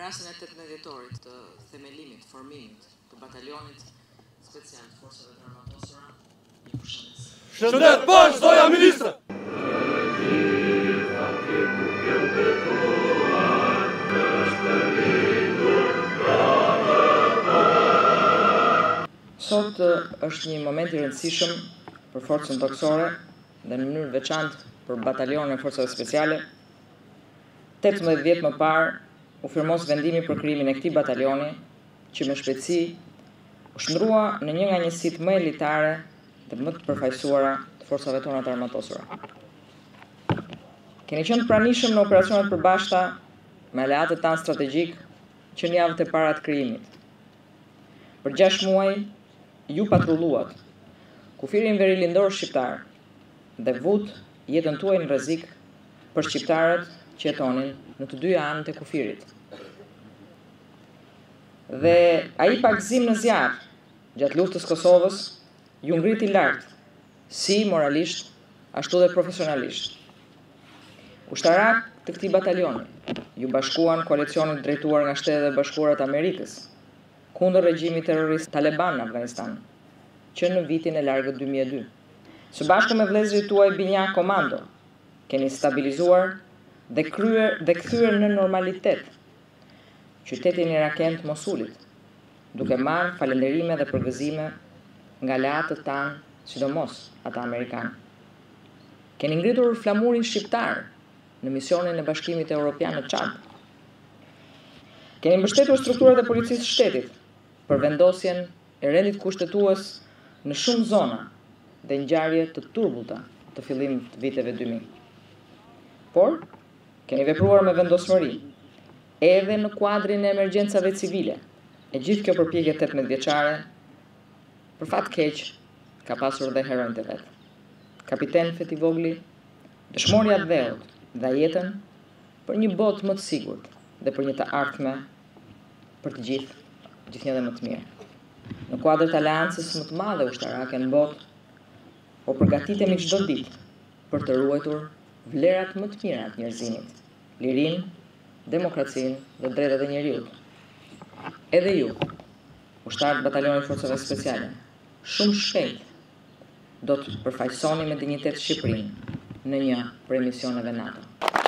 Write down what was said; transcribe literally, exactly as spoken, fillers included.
rastin e tetëmbëdhjetorit të themelimit, formimit të batalionit special të forcave të armatosura, një përshëndes. Shëndet bash, zoja ministre! Sot është një moment i rëndësishëm për forcën toksore dhe në mënyrë veçantë për batalionin e forcave speciale. tetëmbëdhjetë vjet më parë u firmos vendimi për krijimin e këtij batalioni, që me shpejtësi u shndrua në një nga njësitë më elitare dhe më të përfaqësuara të forcave tona të armatosura. Keni qenë pranishëm në operacionet e përbashkëta me aleatët tanë strategjik që në javët e para të krijimit. Për gjashtë muaj ju patrulluat, kufirin veri lindor shqiptar dhe vut jetën tuaj në rrezik për shqiptarët që jetonin në të dyja anët e kufirit. Dhe ai pagëzim në zjarr gjatë luftës Kosovës ju ngriti lart, si moralisht, ashtu dhe profesionalisht. Ushtarak të këtij batalioni ju bashkuan koalicionit drejtuar nga Shtetet e Bashkuara të Amerikës kundër regjimit terrorist Taliban në Afganistan, që në vitin e largët dy mijë e dy. Së bashku me vëllezërit tuaj Binjak Komando, keni stabilizuar dhe kryer dhe kthyer në normalitet qytetin iraken të Mosulit, duke marrë falënderime dhe përgëzime nga aleatët tanë, sidomos ata amerikanë. Keni ngritur flamurin shqiptar në misionin e Bashkimit Evropian në Çad. Keni mbështetur strukturat e policisë së shtetit për vendosjen e rendit kushtetues në shumë zona dhe ngjarje të turbullta të fillimit të viteve dy mijë. Por, keni vepruar me vendosmëri, edhe në kuadrin e emergjencave civile, e gjithë kjo përpjekje tetëmbëdhjetëçare, për fat keq, ka pasur dhe heronjtë e vet. Kapiten Feti Vogli dëshmori atë dheut dhe jetën për një botë më të sigurt dhe për një të ardhme për të gjithë, gjithnjë dhe më të mirë. Në kuadër të aleancës më të madhe ushtarake në botë, po përgatitemi çdo ditë për të ruajtur vlerat më të mira të njerëzimit, lirinë, demokracinë dhe drejtat e njerëzit. Edhe ju, ushtarët batalionit forcave speciale, shumë shpejt do të përfaqësoni me dinjitet Shqipërinë në një prej misioneve NATO.